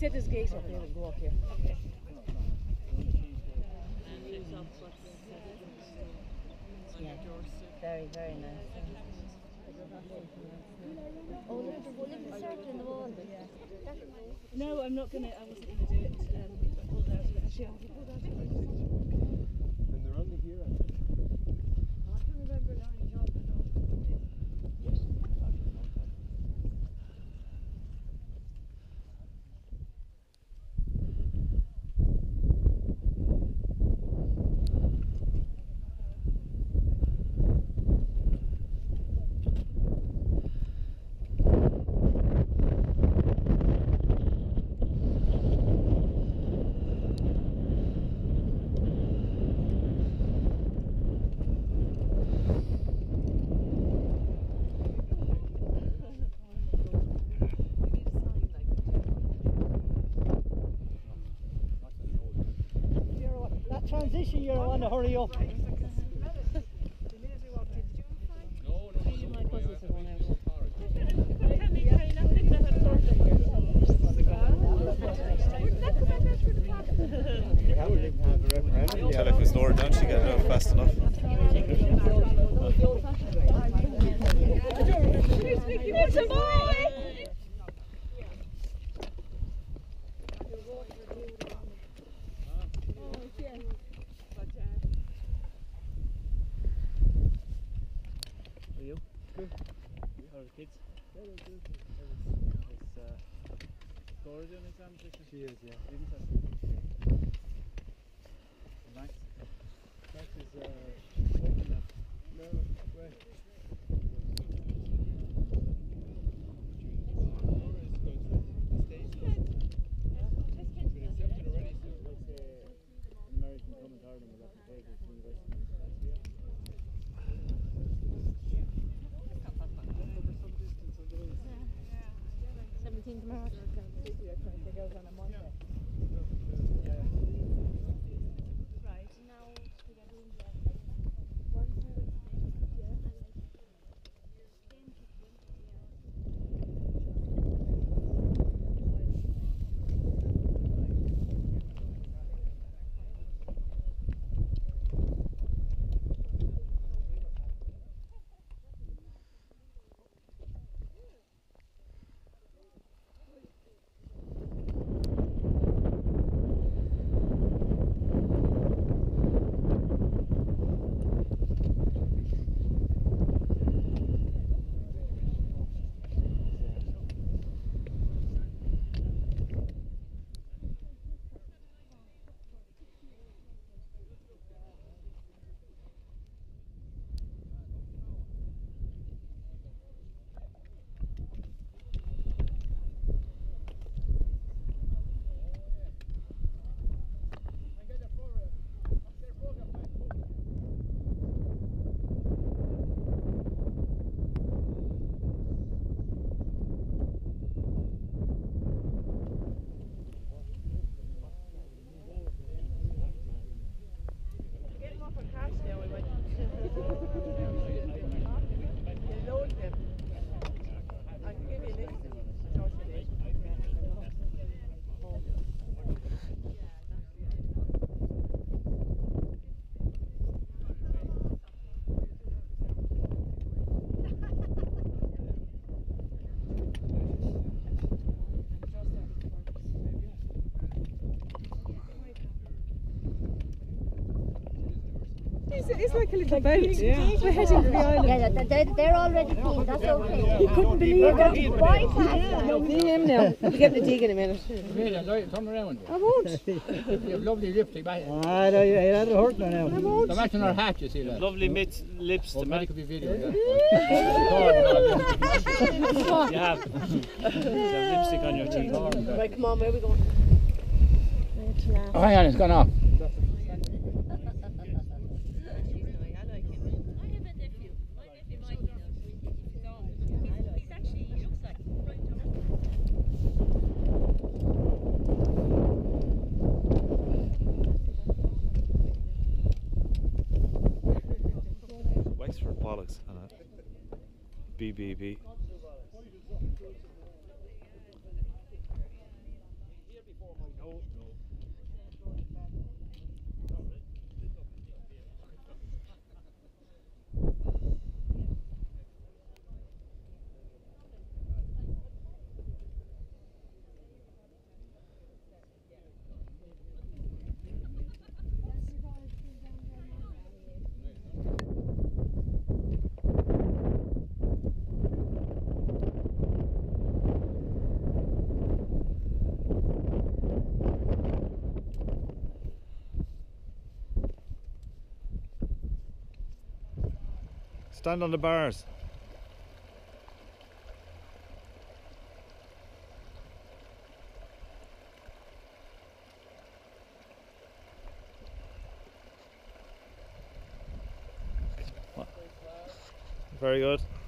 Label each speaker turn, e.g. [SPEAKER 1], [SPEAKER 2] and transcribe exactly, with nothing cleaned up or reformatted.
[SPEAKER 1] said there's gates up here, we'll go up here.
[SPEAKER 2] Okay.
[SPEAKER 1] Yeah, very, very nice.
[SPEAKER 3] Oh, look at the wall, look at the circle in the wall.
[SPEAKER 1] No, I'm not gonna, I wasn't gonna do it. Um, I pulled out of it. Actually, I pulled out of it.
[SPEAKER 4] And they're only here, I think.
[SPEAKER 1] I can remember learning job.
[SPEAKER 4] Yes.
[SPEAKER 5] Transition, you don't want to hurry up.
[SPEAKER 6] Tell if it's lower down, she get it out fast enough.
[SPEAKER 3] It's a boy!
[SPEAKER 5] Are you? Good. How are the kids? Yeah, they're good. Is uh, Dora doing exams? She is, yeah. Didn't I? Max? Max is uh, working now. No, right. American coming to Ireland with that paper to university.
[SPEAKER 3] seventeenth of March. Right, now we are doing that like one seven yeah. And like ten to twenty,
[SPEAKER 1] It's, it's like a little boat. Yeah. We're heading for the island.
[SPEAKER 3] yeah, they're, they're, they're already clean, that's okay.
[SPEAKER 1] You couldn't believe it.
[SPEAKER 3] Bypass
[SPEAKER 1] No, see him now. We'll get the dig in a minute.
[SPEAKER 7] Come around.
[SPEAKER 1] I won't.
[SPEAKER 7] You have lovely lips, you might.
[SPEAKER 5] Ah, no, you had a hurt now.
[SPEAKER 1] I won't.
[SPEAKER 7] The match on our hat, you see that.
[SPEAKER 4] Lovely mid lips to
[SPEAKER 7] That could be video, yeah.
[SPEAKER 4] You have some lipstick on your teeth.
[SPEAKER 1] Right, come on, where are we going?
[SPEAKER 7] Oh, hang on, it's gone off.
[SPEAKER 6] Wexford bollocks and a B B B.
[SPEAKER 5] No, no.
[SPEAKER 6] Stand on the bars. Very good.